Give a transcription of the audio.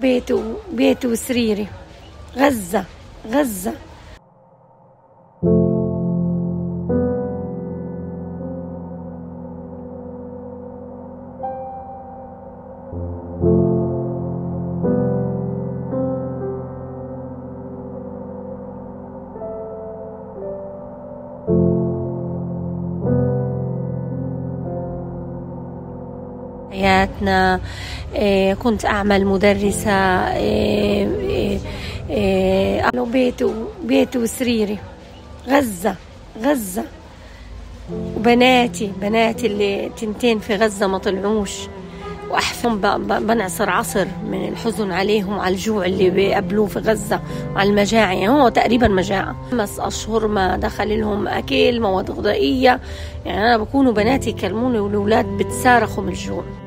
بيتي وسريري. غزة غزة. حياتنا. كنت أعمل مدرسة. بيتي وسريري. غزة غزة. وبناتي اللي تنتين في غزة ما طلعوش، وأحفهم بنعصر عصر من الحزن عليهم، على الجوع اللي بيقابلوه في غزة، وعلى المجاعة. يعني هو تقريبا مجاعة 5 أشهر ما دخل لهم أكل، مواد غذائية. يعني أنا بكونوا بناتي يكلموني والأولاد بتصارخوا من الجوع.